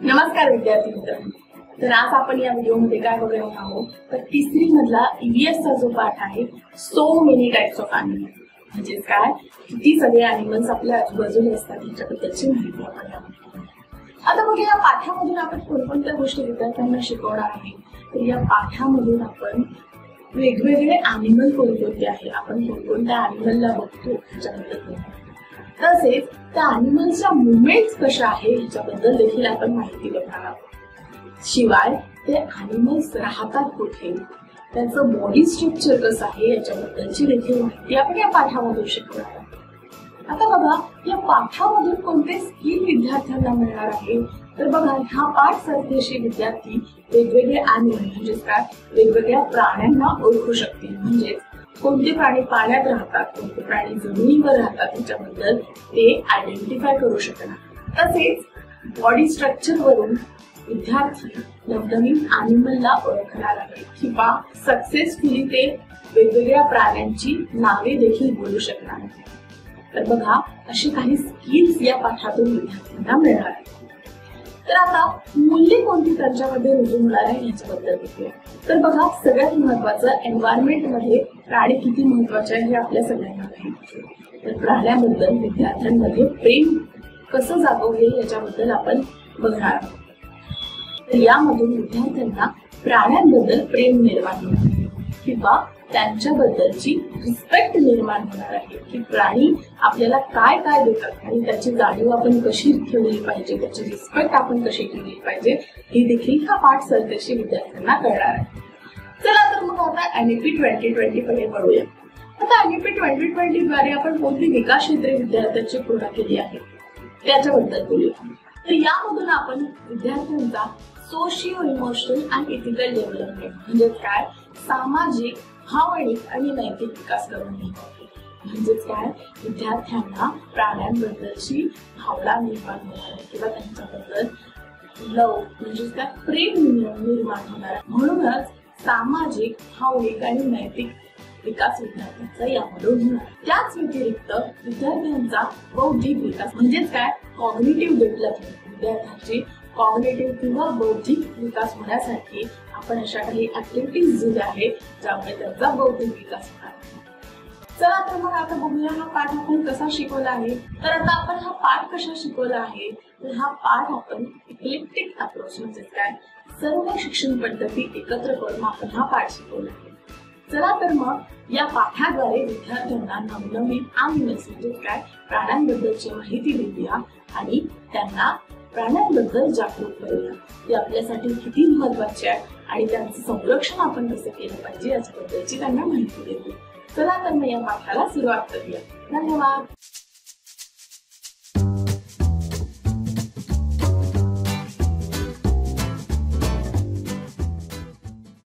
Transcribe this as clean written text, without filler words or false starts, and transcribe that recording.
नमस्कार विद्यार्थी मित्रांनो, तर आज आपण या व्हिडिओमध्ये काय बघणार आहोत तर तिसरी मधला ईव्हीएस चा जो पाठ आहे so many types of animal, म्हणजे काय किती सगळे एनिमल्स आपल्या आजूबाजूला असतात याच्याबद्दलची माहिती आपण आता बघूया. या पाठामधून आपण कोणकोणत्या गोष्टी विद्यार्थ्यांना शिकवणार आहे. तर या पाठामधून आपण वेगवेगळे एनिमल कोणकोणते आहे, आपण कोणकोणत्या एनिमलला बघतो याच्याबद्दल, तसेच त्या एनिमल्सच्या मुवमेंट्स कशा आहे याच्याबद्दल देखील आपण माहिती बघणार आहोत. शिवाय ते एनिमल्स राहतात कुठे, त्यांचं बॉडी स्ट्रक्चर कसं आहे याच्याबद्दलची देखील माहिती आपण या पाठामधून शिकवणार आहोत. आता बघा, या पाठामधून कोणते स्किल विद्यार्थ्यांना मिळणार आहे. तर बघा, हा पाठ सरतेशी विद्यार्थी वेगवेगळे एनिमल म्हणजे काय वेगवेगळ्या प्राण्यांना ओळखू शकतील, म्हणजे कोणते प्राणी पाण्यात राहतात, कोणते प्राणी जमिनीवर राहतात याच्याबद्दल ते आयडेंटिफाय करू शकणार. तसेच बॉडी स्ट्रक्चर वरून विद्यार्थी नवनवीन एनिमलला ओळखणार आहे किंवा सक्सेसफुली ते वेगवेगळ्या प्राण्यांची नावे देखील बोलू शकणार आहे. तर बघा, अशी काही स्किल्स या पाठातून विद्यार्थ्यांना मिळणार आहेत. तर आता मूल्ये कोणती त्यांच्यामध्ये रुजू होणार आहे याच्याबद्दल बघूया. तर बघा, सगळ्यात महत्वाचं एन्व्हायरमेंट मध्ये प्राणी किती महत्वाचे आहे हे आपल्या सगळ्यांना माहिती आहे. तर प्राण्यांबद्दल विद्यार्थ्यांमध्ये प्रेम कसं जागवले याच्याबद्दल आपण बघणार आहोत. तर यामधून विद्यार्थ्यांना प्राण्यांबद्दल प्रेम निर्माण होणार आहे किंवा त्यांच्याबद्दलची रिस्पेक्ट निर्माण होणार आहे की प्राणी आपल्याला काय काय देतात आणि त्याची जाणीव आपण कशी ठेवली पाहिजे, त्याची रिस्पेक्ट आपण कशी ठेवली पाहिजे हे देखील हा पाठ सरतेशी विद्यार्थ्यांना कळणार आहे. चला तर मग आता NEP 2020 कडे वळूया. आता NEP 2020 द्वारे आपण कोणती विकास क्षेत्रे विद्यार्थ्यांची पूर्ण केली आहे त्याच्याबद्दल बोलूया. तर यामधून आपण विद्यार्थ्यांचा सोशिओ इमोशनल आणि इथिकल डेव्हलपमेंट म्हणजे काय सामाजिक, भावनिक आणि नैतिक विकास करून घेतो. म्हणजेच काय विद्यार्थ्यांना प्राण्यांबद्दलची भावना निर्माण होणार आहे किंवा त्यांच्याबद्दल लव म्हणजे काय प्रेम निर्माण होणार आहे. म्हणूनच सामाजिक, भावनिक आणि नैतिक विकास विद्यार्थ्यांचा यामधून होणार. त्याच व्यतिरिक्त विद्यार्थ्यांचा बौद्धिक विकास म्हणजेच काय कॉग्निटिव्ह डेव्हलपमेंट, विद्यार्थ्यांची कॉग्निटिव्ह किंवा बौद्धिक विकास होण्यासाठी आपण अशा काही ऍक्टिव्हिटीज दिल्या आहेत ज्यामुळे त्यांचा बौद्धिक विकास होणार. चला तर मग आता बघूया हा पाठ आपण कसा शिकवला आहे. तर आता आपण हा पाठ कसा शिकवला आहे तर हा पाठ आपण इक्लेक्टिक अप्रोच म्हणजे काय सर्व शिक्षण पद्धती एकत्र करून आपण हा पाठ शिकवला आहे. चला तर मग या पाठाद्वारे विद्यार्थ्यांना नवनवीन एनिमल्स म्हणजे काय प्राण्यांबद्दलची माहिती देऊया आणि त्यांना प्राण्यांबद्दल जागरूक करूया. ते आपल्यासाठी किती महत्वाचे आहे आणि त्यांचं संरक्षण आपण कसं केलं पाहिजे याच्याबद्दलची त्यांना माहिती देऊ. चला तर मग या पाठाला सुरुवात करूया. धन्यवाद.